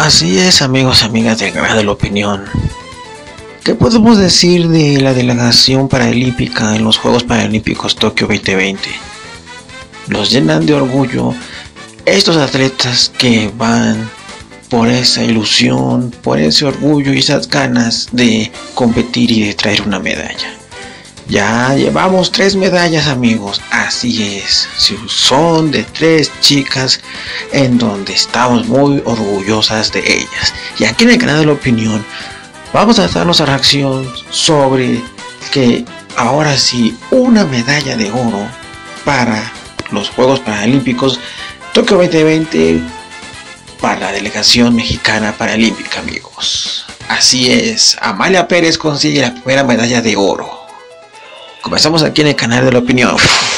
Así es, amigos y amigas del canal de la opinión. ¿Qué podemos decir de la delegación paralímpica en los Juegos Paralímpicos Tokio 2020? Nos llenan de orgullo estos atletas que van por esa ilusión, por ese orgullo y esas ganas de competir y de traer una medalla. Ya llevamos 3 medallas, amigos, así es, son de 3 chicas en donde estamos muy orgullosas de ellas. Y aquí en el canal de la opinión vamos a dar nuestra reacción sobre que ahora sí una medalla de oro para los Juegos Paralímpicos Tokio 2020 para la delegación mexicana paralímpica, amigos. Así es, Amalia Pérez consigue la primera medalla de oro. Comenzamos aquí en el canal de la opinión.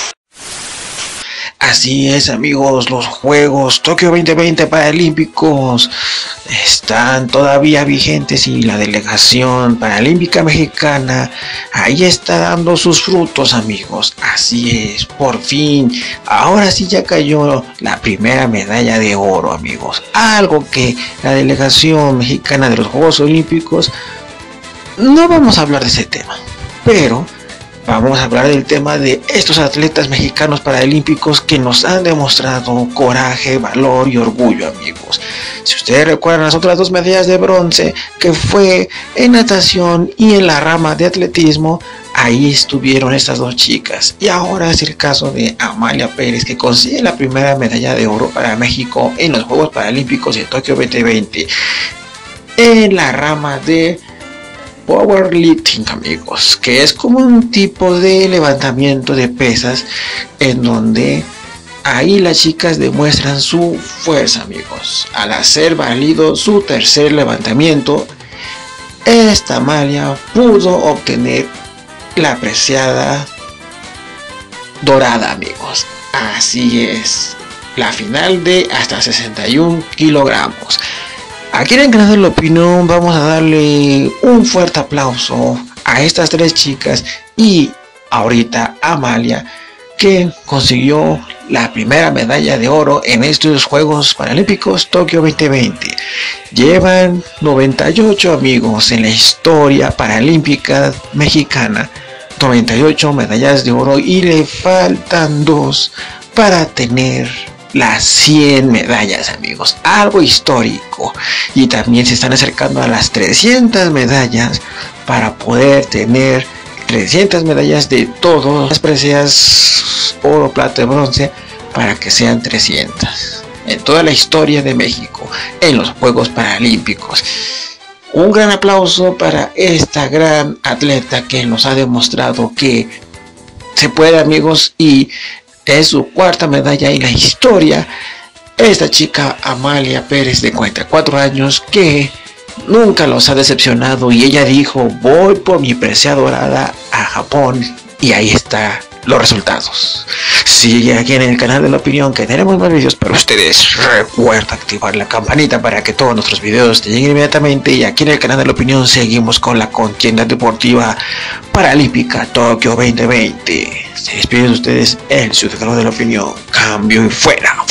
Así es, amigos, los Juegos Tokio 2020 Paralímpicos están todavía vigentes y la delegación paralímpica mexicana ahí está dando sus frutos, amigos. Así es, por fin, ahora sí ya cayó la primera medalla de oro, amigos. Algo que la delegación mexicana de los Juegos Olímpicos, no vamos a hablar de ese tema, pero vamos a hablar del tema de estos atletas mexicanos paralímpicos que nos han demostrado coraje, valor y orgullo, amigos. Si ustedes recuerdan las otras 2 medallas de bronce, que fue en natación y en la rama de atletismo, ahí estuvieron estas 2 chicas. Y ahora es el caso de Amalia Pérez, que consigue la primera medalla de oro para México en los Juegos Paralímpicos de Tokio 2020 en la rama de powerlifting, amigos, que es como un tipo de levantamiento de pesas en donde ahí las chicas demuestran su fuerza, amigos. Al hacer válido su tercer levantamiento, esta Amalia pudo obtener la preciada dorada, amigos. Así es, la final de hasta 61 kilogramos. Aquí en el canal de la opinión vamos a darle un fuerte aplauso a estas 3 chicas y ahorita a Amalia, que consiguió la primera medalla de oro en estos Juegos Paralímpicos Tokio 2020. Llevan 98, amigos, en la historia paralímpica mexicana, 98 medallas de oro y le faltan 2 para tener las 100 medallas, amigos, algo histórico. Y también se están acercando a las 300 medallas para poder tener 300 medallas de todas las preseas oro, plata y bronce, para que sean 300 en toda la historia de México en los Juegos Paralímpicos. Un gran aplauso para esta gran atleta que nos ha demostrado que se puede, amigos, y es su 4ª medalla en la historia. Esta chica Amalia Pérez, de 44 años, que nunca los ha decepcionado, y ella dijo: voy por mi presea dorada a Japón, y ahí está los resultados. Sigue aquí en el canal de la opinión, que tenemos más vídeos para ustedes. Recuerda activar la campanita para que todos nuestros videos te lleguen inmediatamente. Y aquí en el canal de la opinión seguimos con la contienda deportiva paralímpica Tokio 2020. Se despide de ustedes el ciudadano de la opinión. Cambio y fuera.